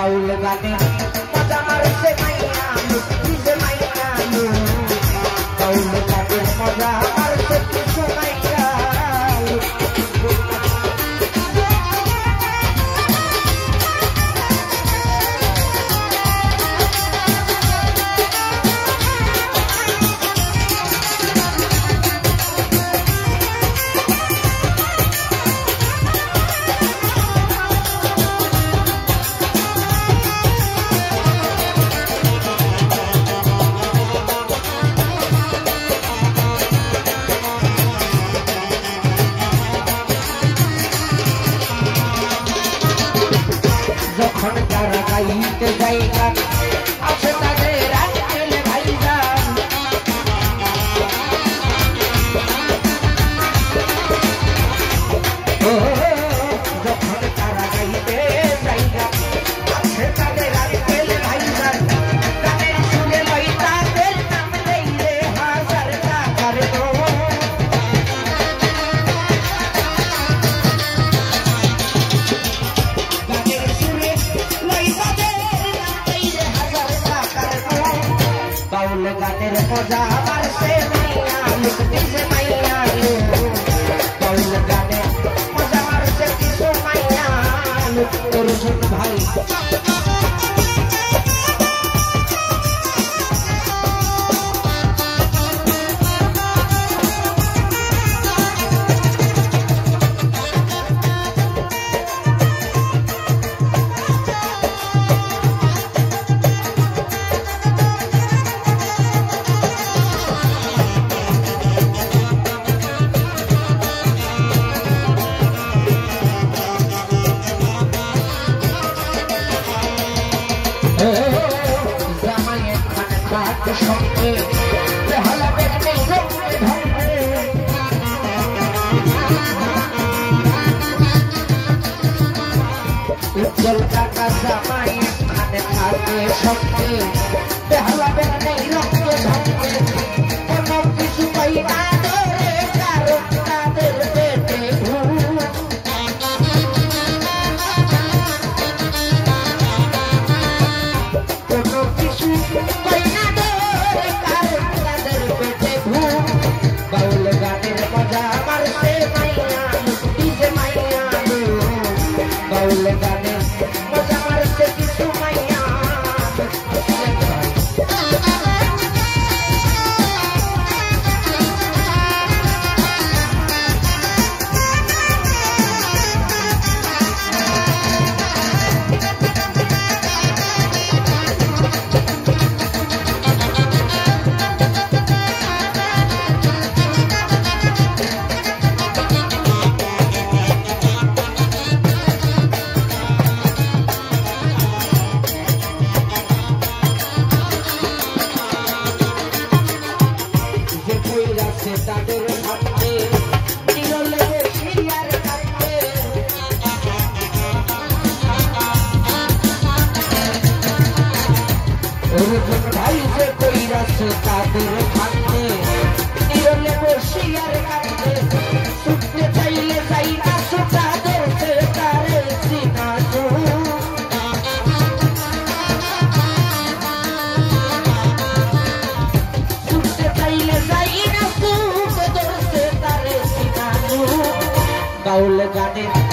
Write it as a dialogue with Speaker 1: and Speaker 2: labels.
Speaker 1: bowl गाने मजा मारते मैया मुझे मैया बाउल गाने मजा मारते किसु मैया যখন তারা গাইতে যাই গান আসে তাদের আজকেল ভাইজান যখন তারা গাইতে যাই গান আসে তাদের আজকেল ভাইজান গানের সুরে লই তাদের নাম লইলে হাজার টাকার बाउल गाने मजा मारते मैया किसे मैया बाउल गाने मजा मारते किसो मैया अर्जुन भाई সঙ্গে বেহালা ব্যক্তি সঙ্গে ধর্মে উজ্জ্বল কাকা জামাই খানে থাকে সঙ্গে বেহালা ব্যক্তি রক্ত ধর্মে কোনো কিছু পাই না ধরে কারণ তাদের পেটে কোনো কিছু পাই না बाउल गाने मजा मारते मैया किसे मैया बाउल गाने मजा मारते किसु मैया তাদের হাতে নিরলে শিয়ার কাটে অর্জুন ভাই যে কইরাছে তাদের হাতে নিরলে শিয়ার কাটে ছুটতে চাইলে যাই না তাদের তারে সিনা ছুটতে চাইলে যাই না बाउल गाने